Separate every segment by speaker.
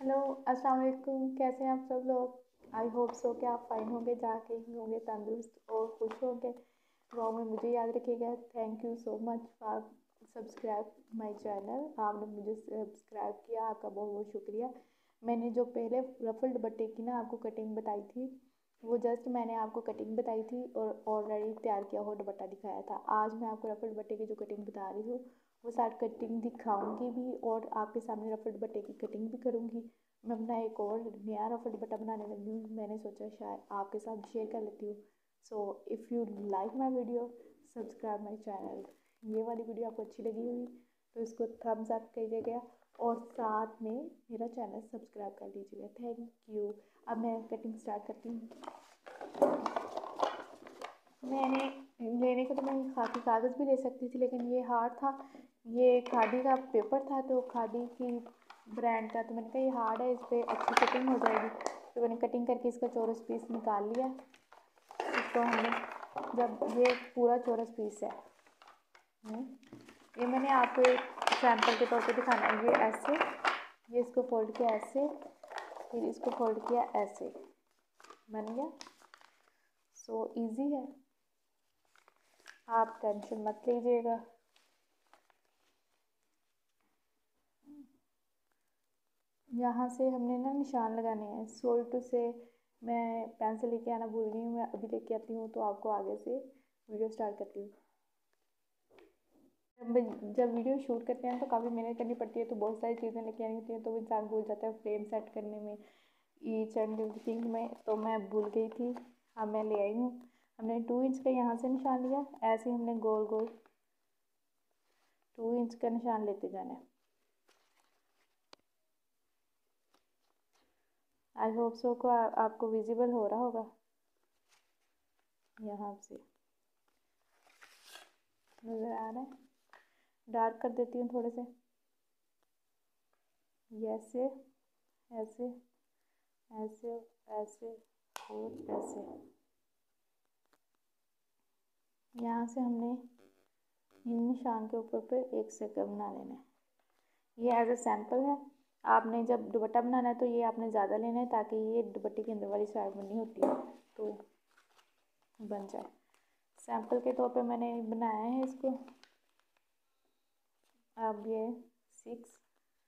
Speaker 1: Hello, अस्सलाम वालेकुम। कैसे हैं आप सब लोग? आई होप सो कि आप फाइन होंगे, जहाँ कहीं होंगे तंदुरुस्त और खुश होंगे। दुआ में मुझे याद रखिएगा। Thank you so much for subscribe my channel. आपने मुझे सब्सक्राइब किया, आपका बहुत बहुत शुक्रिया। मैंने जो पहले रफल दुपट्टे की ना आपको कटिंग बताई थी, वो जस्ट मैंने आपको कटिंग बताई थी और ऑलरेडी तैयार किया हुआ दुपट्टा दिखाया था। आज मैं आपको रफल दुपट्टे की जो कटिंग बता रही हूँ, वो साथ कटिंग दिखाऊंगी भी और आपके सामने रफल दुपट्टे की कटिंग भी करूँगी। मैं अपना एक और नया रफल दुपट्टा बनाने लगी हूँ, मैंने सोचा शायद आपके साथ शेयर कर लेती हूँ। So if you like my video, subscribe my channel. ये वाली वीडियो आपको अच्छी लगी हुई तो इसको थम्स अप कीजिएगा और साथ में मेरा चैनल सब्सक्राइब कर लीजिएगा। Thank you. अब मैं कटिंग स्टार्ट करती हूँ। मैंने लेने को तो मैं खाकी कागज़ भी ले सकती थी, लेकिन ये हार्ड था। ये खादी का पेपर था, तो खादी की ब्रांड का, तो मैंने कहा ये हार्ड है, इस पर अच्छी कटिंग हो जाएगी। तो मैंने कटिंग करके इसका चौरस पीस निकाल लिया। इसको हमने जब ये पूरा चौरस पीस है, ये मैंने आपको एक सैम्पल के तौर पे दिखाना है। ये ऐसे, ये इसको फोल्ड किया ऐसे, फिर इसको फोल्ड किया ऐसे, बन गया। सो इजी है, आप टेंशन मत लीजिएगा। यहाँ से हमने ना निशान लगाने हैं। सोल्ड टू से मैं पेंसिल लेके आना भूल गई हूँ, मैं अभी लेके आती हूँ तो आपको आगे से वीडियो स्टार्ट करती हूँ। जब वीडियो शूट करते हैं तो काफ़ी मेहनत करनी पड़ती है, तो बहुत सारी चीज़ें लेके आनी होती हैं, तो इंसान भूल जाता है फ्रेम सेट करने में, ईच एंड एवरीथिंग में। तो मैं भूल गई थी, अब मैं ले आई हूँ। हमने 2 इंच का यहाँ से निशान लिया, ऐसे हमने गोल गोल 2 इंच का निशान लेते जाना है। आई होप सो को आपको विजिबल हो रहा होगा। यहाँ से नज़र आ रहा है। डार्क कर देती हूँ थोड़े से, ऐसे ऐसे ऐसे ऐसे और ऐसे। यहाँ से हमने इन निशान के ऊपर पे एक सर्कल बना लेना है। ये एज अ सैम्पल है। आपने जब दुपट्टा बनाना है तो ये आपने ज़्यादा लेना है, ताकि ये दुपट्टे के अंदर वाली साइड बननी होती है तो बन जाए। सैम्पल के तौर पे मैंने बनाया है इसको। अब ये 6,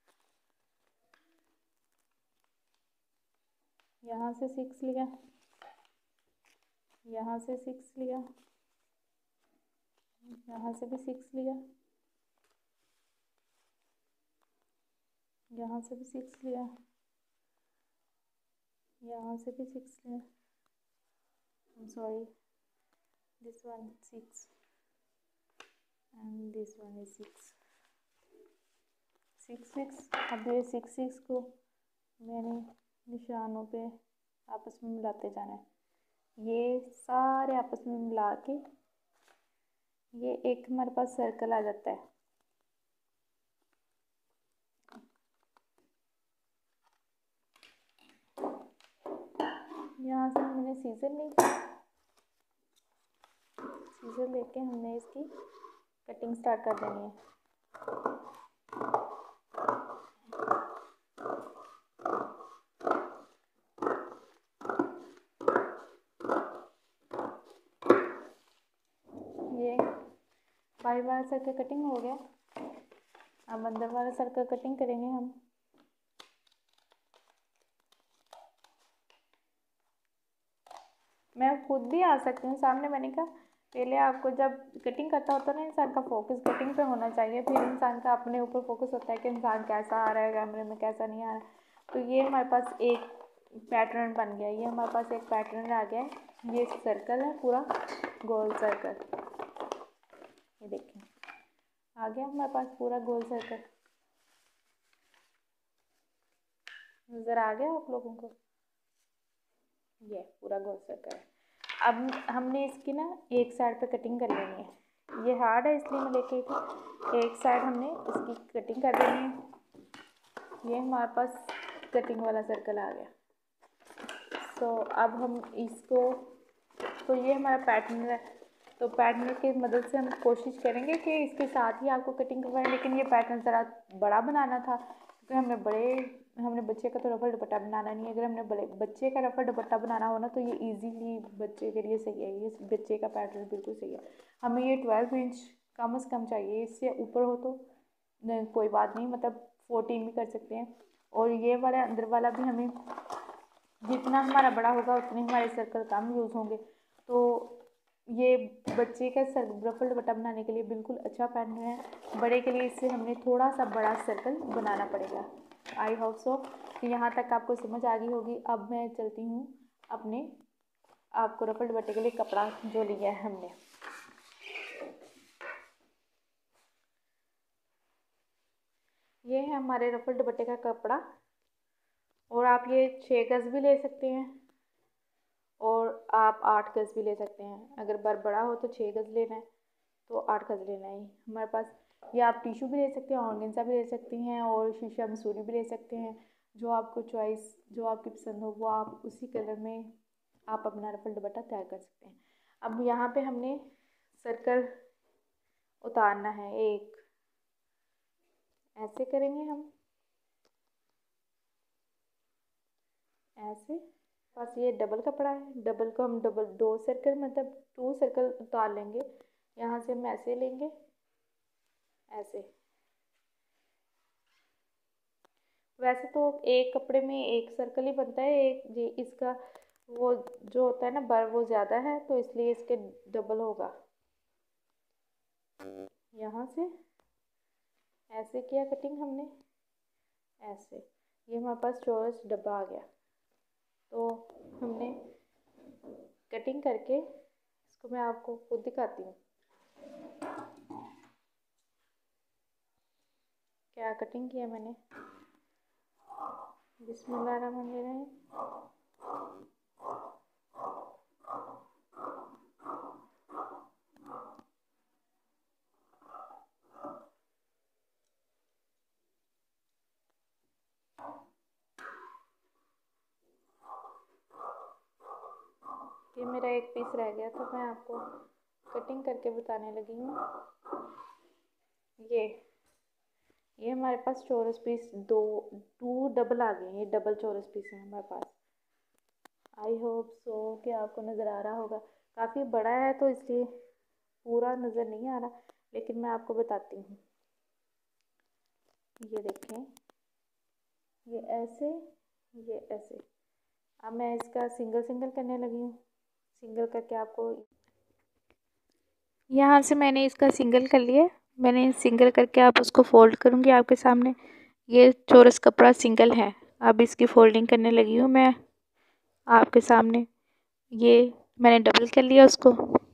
Speaker 1: यहाँ से 6 लिया, यहाँ से 6 लिया, यहाँ से भी 6 लिया, यहाँ से भी 6 लिया, यहाँ से भी 6 लिया। Sorry, this one 6 and this one is 6 6 6। अब ये 6 6 को मैंने निशानों पे आपस में मिलाते जाना है। ये सारे आपस में मिला के ये एक हमारे पास सर्कल आ जाता है। यहाँ से मैंने सीजर ली, सीजर लेके हमने इसकी कटिंग स्टार्ट कर देनी है। ये बाहर वाला सर्कल कटिंग हो गया, अब अंदर वाला सर्कल कटिंग करेंगे हम। मैं खुद भी आ सकती हूँ सामने। मैंने कहा पहले आपको जब कटिंग करता होता है ना, इंसान का फोकस कटिंग पे होना चाहिए, फिर इंसान का अपने ऊपर फोकस होता है कि इंसान कैसा आ रहा है कैमरे में, कैसा नहीं आ रहा। तो ये हमारे पास एक पैटर्न बन गया, ये हमारे पास एक पैटर्न आ गया है। ये सर्कल है पूरा गोल सर्कल, ये देखिए आ गया हमारे पास पूरा गोल सर्कल। नज़र आ गया आप लोगों को? ये पूरा गोल सर्कल है। अब हमने इसकी ना एक साइड पे कटिंग कर लेनी है। ये हार्ड है इसलिए मैं लेके थी। एक साइड हमने इसकी कटिंग कर देनी है। ये हमारे पास कटिंग वाला सर्कल आ गया। सो अब हम इसको, तो ये हमारा पैटर्न है, तो पैटर्न की मदद से हम कोशिश करेंगे कि इसके साथ ही आपको कटिंग करवाएं। लेकिन ये पैटर्न ज़रा बड़ा बनाना था, क्योंकि हमें बड़े हमने बच्चे का तो रफल दुपट्टा बनाना नहीं है। अगर हमने बच्चे का रफल दुपट्टा बनाना हो ना तो ये इजीली बच्चे के लिए सही है। ये बच्चे का पैटर्न बिल्कुल सही है। हमें ये 12 इंच कम से कम चाहिए, इससे ऊपर हो तो नहीं, कोई बात नहीं, मतलब 14 भी कर सकते हैं। और ये वाला अंदर वाला भी हमें जितना हमारा बड़ा होगा उतने हमारे सर्कल कम यूज़ होंगे। तो ये बच्चे का रफल दुपट्टा बनाने के लिए बिल्कुल अच्छा पैटर्न है। बड़े के लिए इससे हमने थोड़ा सा बड़ा सर्कल बनाना पड़ेगा। आई होप सो कि यहाँ तक आपको समझ आ गई होगी। अब मैं चलती हूँ अपने आपको रफल दुपट्टे के लिए कपड़ा जो लिया है हमने। ये है हमारे रफल दुपट्टे का कपड़ा, और आप ये 6 गज़ भी ले सकते हैं और आप 8 गज़ भी ले सकते हैं। अगर बर बड़ा हो तो 6 गज़ लेना है, तो 8 गज़ लेना है हमारे पास। ये आप टिशू भी ले सकते हैं, ऑर्गेन्जा भी ले सकती हैं और शीशा मसूरी भी ले सकते हैं। जो आपको चॉइस, जो आपकी पसंद हो वो आप उसी कलर में आप अपना रफल दुपट्टा तैयार कर सकते हैं। अब यहाँ पे हमने सर्कल उतारना है एक, ऐसे करेंगे हम, ऐसे। बस ये डबल कपड़ा है, डबल को हम डबल 2 सर्कल मतलब 2 सर्कल उतार लेंगे। यहाँ से हम ऐसे लेंगे, ऐसे। वैसे तो एक कपड़े में एक सर्कल ही बनता है, एक ये इसका वो जो होता है ना बर वो ज़्यादा है, तो इसलिए इसके डबल होगा। यहाँ से ऐसे किया कटिंग हमने, ऐसे। ये हमारे पास चौरस डब्बा आ गया। तो हमने कटिंग करके इसको मैं आपको खुद दिखाती हूँ क्या कटिंग किया मैंने। बिस्मिल्लाहिर्रहमानिर्रहीम। ये मेरा एक पीस रह गया था, मैं आपको कटिंग करके बताने लगी हूँ। ये हमारे पास चौरस पीस टू डबल आ गए, ये डबल चौरस पीस है हमारे पास। आई होप सो कि आपको नज़र आ रहा होगा। काफ़ी बड़ा है तो इसलिए पूरा नज़र नहीं आ रहा, लेकिन मैं आपको बताती हूँ। ये देखें, ये ऐसे, ये ऐसे। अब मैं इसका सिंगल सिंगल करने लगी हूँ। सिंगल करके आपको यहाँ से मैंने इसका सिंगल कर लिया। मैंने सिंगल करके आप उसको फोल्ड करूँगी आपके सामने। ये चौरस कपड़ा सिंगल है। अब इसकी फोल्डिंग करने लगी हूँ मैं आपके सामने। ये मैंने डबल कर लिया उसको।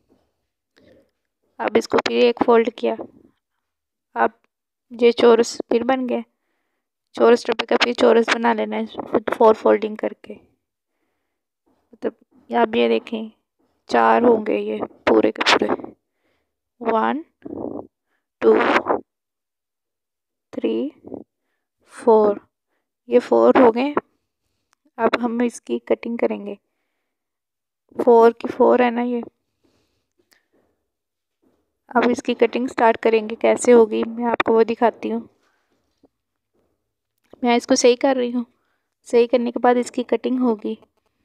Speaker 1: अब इसको फिर एक फोल्ड किया। अब ये चौरस फिर बन गया। चौरस डब्बे का फिर चौरस बना लेना है 4 फोल्डिंग करके। मतलब आप ये देखें 4 होंगे ये पूरे के पूरे। 1 2 3 4, ये 4 हो गए। अब हम इसकी कटिंग करेंगे। 4 की 4 है ना ये। अब इसकी कटिंग स्टार्ट करेंगे। कैसे होगी मैं आपको वो दिखाती हूँ। मैं इसको सही कर रही हूँ। सही करने के बाद इसकी कटिंग होगी।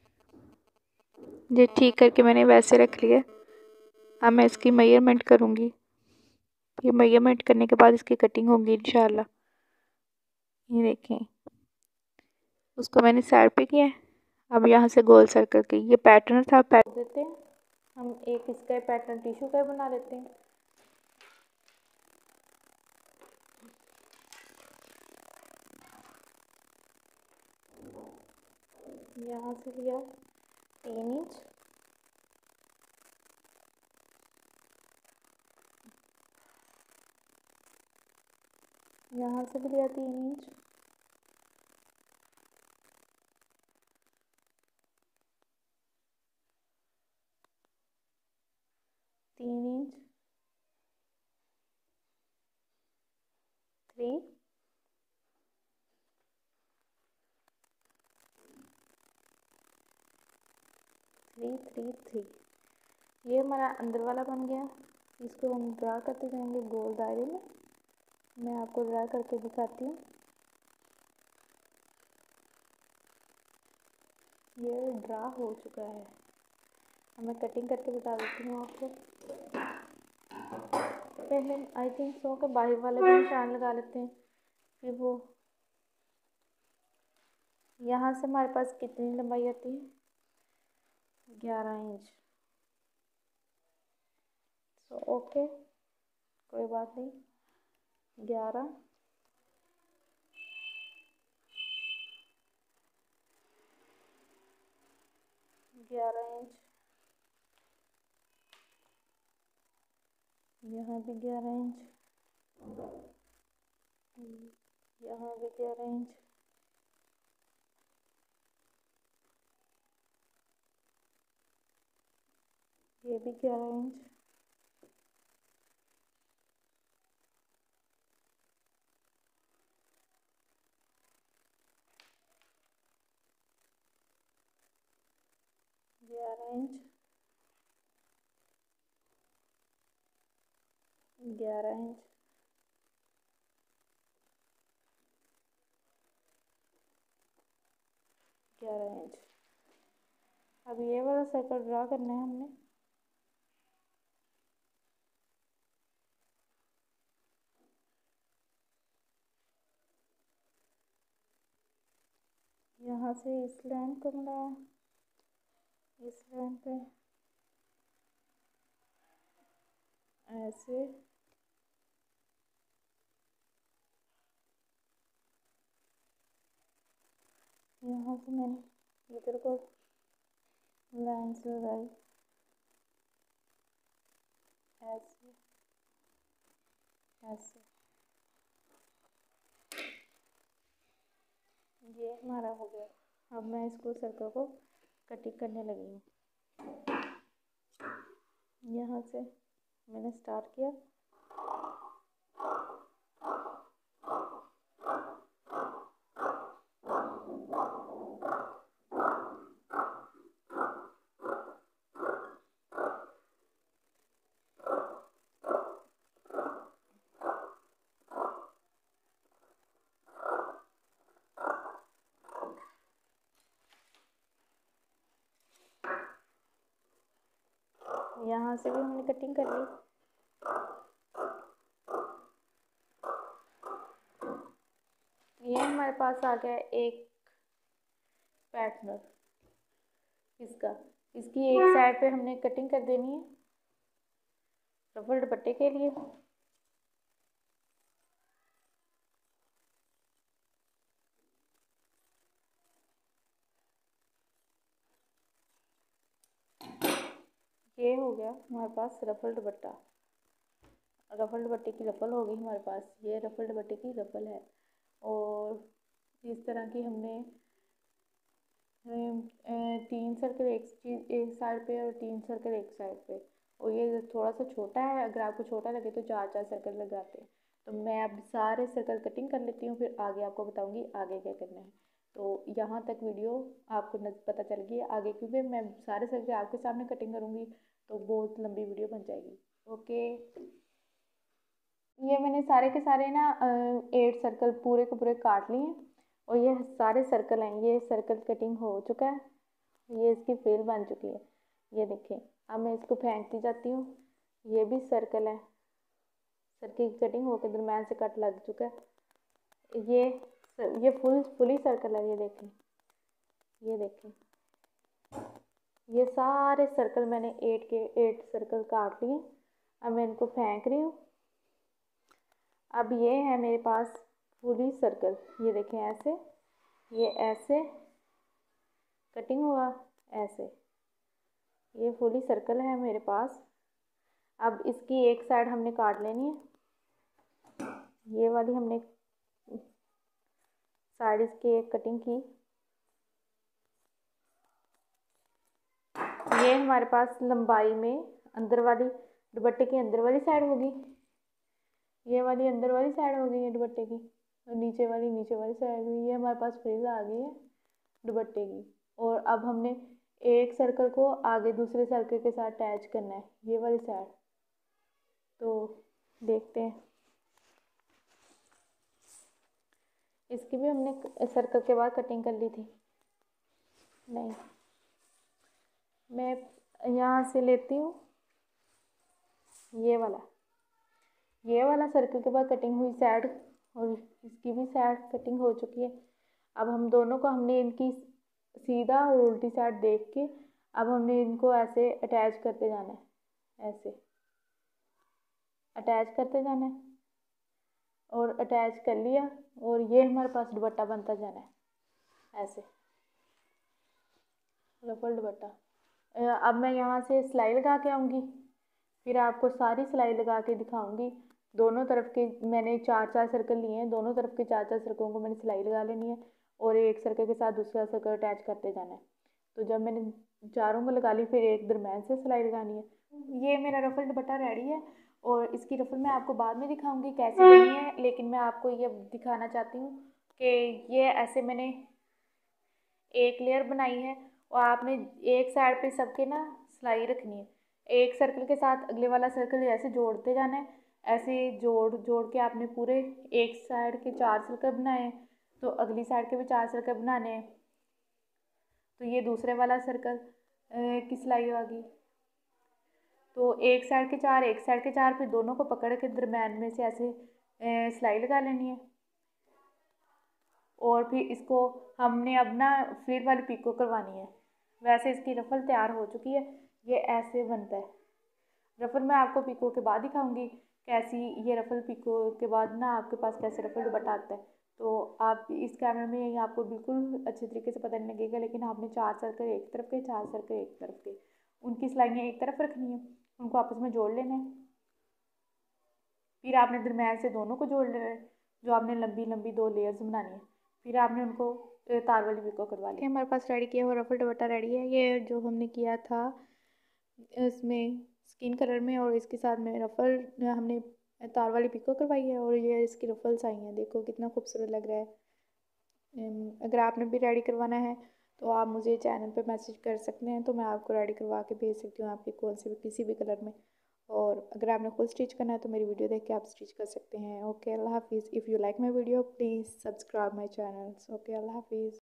Speaker 1: ये ठीक करके मैंने वैसे रख लिया। अब मैं इसकी मेजरमेंट करूँगी। ये मेजरमेंट करने के बाद इसकी कटिंग होगी इंशाल्लाह। ये देखें, उसको मैंने साइड पे किया है। अब यहाँ से गोल सर्कल की ये पैटर्न था, पैटर्न देते हैं हम। एक इसका पैटर्न टिश्यू का बना लेते हैं। यहाँ से लिया 3 इंच, यहाँ से भी लिया 3 इंच, तीन इंच, 3 3 3 3। ये हमारा अंदर वाला बन गया। इसको हम ड्रा करते जाएंगे गोल दायरे में। मैं आपको ड्रा करके दिखाती हूँ। ये ड्रा हो चुका है। अब मैं कटिंग करके बता देती हूँ आपको। पहले आई थिंक सो के बाहर वाले भी निशान लगा लेते हैं, फिर वो यहाँ से हमारे पास कितनी लंबाई आती है, 11 इंच। सो ओके, कोई बात नहीं, 11 इंच, यहाँ भी 11 इंच, यहाँ भी 11 इंच, ये भी 11 इंच, ग्यारह इंच, 11 इंच, 11 इंच। अब ये वाला सर्कल ड्रा करना है हमने। यहाँ से इस लाइन को मिलाया, इस लाइन पे ऐसे, यहाँ से मैंने इधर को लाइन्स लगाई, ऐसे ऐसे। ये हमारा हो गया। अब मैं इसको सर्कल को कटिंग करने लगी हूँ। यहाँ से मैंने स्टार्ट किया, यहाँ से भी हमने कटिंग कर ली। ये हमारे पास आ गया एक पैटर्न इसका। इसकी एक साइड पे हमने कटिंग कर देनी है रफल दुपट्टे के लिए। ये हो गया हमारे पास रफल दुपट्टा। रफल दुपट्टे की रफल होगी हमारे पास, ये रफल दुपट्टे की रफल है। और इस तरह की हमने 3 सर्कल एक साइड पे और 3 सर्कल एक साइड पे। और ये थोड़ा सा छोटा है, अगर आपको छोटा लगे तो 4-4 सर्कल लगाते हैं। तो मैं अब सारे सर्कल कटिंग कर लेती हूँ, फिर आगे आपको बताऊँगी आगे क्या करना है। तो यहाँ तक वीडियो आपको पता चल गई आगे, क्योंकि मैं सारे सर्कल आपके सामने कटिंग करूँगी तो बहुत लंबी वीडियो बन जाएगी। ओके, ये मैंने सारे के सारे ना 8 सर्कल पूरे के पूरे काट लिए और ये सारे सर्कल हैं। ये सर्कल कटिंग हो चुका है, ये इसकी फ्रिल बन चुकी है। ये देखें, अब मैं इसको फेंकती जाती हूँ। ये भी सर्कल है, सर्कल की कटिंग होकर दरम्यान से कट लग चुका है। ये फुली सर्कल है। ये देखें, ये देखें, ये सारे सर्कल मैंने 8 के 8 सर्कल काट लिए। अब मैं इनको फेंक रही हूँ। अब ये है मेरे पास फुली सर्कल। ये देखें, ऐसे, ये ऐसे कटिंग हुआ, ऐसे, ये फुली सर्कल है मेरे पास। अब इसकी एक साइड हमने काट लेनी है। ये वाली हमने साइड इसकी एक कटिंग की। ये हमारे पास लंबाई में अंदर वाली दुपट्टे की अंदर वाली साइड होगी, ये वाली अंदर वाली साइड हो गई है दुपट्टे की, और नीचे वाली साइड हुई। ये हमारे पास फ्रिल आ गई है दुपट्टे की। और अब हमने एक सर्कल को आगे दूसरे सर्कल के साथ अटैच करना है, ये वाली साइड। तो देखते हैं, इसकी भी हमने सर्कल के बाद कटिंग कर ली थी। नहीं, मैं यहाँ से लेती हूँ ये वाला सर्कल के बाद कटिंग हुई साइड, और इसकी भी साइड कटिंग हो चुकी है। अब हम दोनों को हमने इनकी सीधा और उल्टी साइड देख के अब हमने इनको ऐसे अटैच करते जाना है, ऐसे अटैच करते जाना है, और अटैच कर लिया, और ये हमारे पास दुपट्टा बनता जाना है ऐसे, रफल दुपट्टा। अब मैं यहाँ से सिलाई लगा के आऊँगी, फिर आपको सारी सिलाई लगा के दिखाऊंगी। दोनों तरफ के मैंने 4-4 सर्कल लिए हैं, दोनों तरफ के 4-4 सर्कलों को मैंने सिलाई लगा लेनी है, और एक सर्कल के साथ दूसरा सर्कल अटैच करते जाना है। तो जब मैंने चारों को लगा ली, फिर एक दरम्यान से सिलाई लगानी है। ये मेरा रफल दुपट्टा रेडी है, और इसकी रफल मैं आपको बाद में दिखाऊंगी कैसी बनी है, लेकिन मैं आपको ये दिखाना चाहती हूँ कि ये ऐसे मैंने एक लेयर बनाई है, और आपने एक साइड पे सबके ना सिलाई रखनी है। एक सर्कल के साथ अगले वाला सर्कल ऐसे जोड़ते जाना है, ऐसे जोड़ जोड़ के आपने पूरे एक साइड के 4 सर्कल बनाए हैं, तो अगली साइड के भी 4 सर्कल बनाने हैं। तो ये दूसरे वाला सर्कल की सिलाई होगी। तो एक साइड के 4, एक साइड के 4, फिर दोनों को पकड़ के दरम्यान में से ऐसे सिलाई लगा लेनी है। और फिर इसको हमने अब ना फ्रिल वाली पिको करवानी है। वैसे इसकी रफल तैयार हो चुकी है, ये ऐसे बनता है। रफल मैं आपको पिको के बाद दिखाऊंगी कैसी, ये रफल पिको के बाद ना आपके पास कैसे रफल दुपट्टा आता है। तो आप इस कैमरे में आपको बिल्कुल अच्छे तरीके से पता नहीं लगेगा, लेकिन आपने 4 सर्कल एक तरफ के, 4 सर्कल एक तरफ के, उनकी सिलाइयाँ एक तरफ रखनी है, उनको आपस में जोड़ लेना है। फिर आपने दरम्यान से दोनों को जोड़ लेना है, जो आपने लंबी लंबी 2 लेयर्स बनानी है। फिर आपने उनको तार वाली पिको करवा ली। हमारे पास रेडी किया हुआ रफल दुपट्टा रेडी है। ये जो हमने किया था इसमें स्किन कलर में, और इसके साथ में रफल हमने तार वाली पिको करवाई है, और ये इसकी रफल्स आई हैं, देखो कितना खूबसूरत लग रहा है। अगर आपने भी रेडी करवाना है तो आप मुझे चैनल पे मैसेज कर सकते हैं, तो मैं आपको रेडी करवा के भेज सकती हूँ आपके कौन से भी किसी भी कलर में। और अगर आपने खुद स्टिच करना है तो मेरी वीडियो देख के आप स्टिच कर सकते हैं। ओके, अल्लाह हाफिज़। If you like my video please subscribe my channel. Okay, अल्लाह हाफिज़।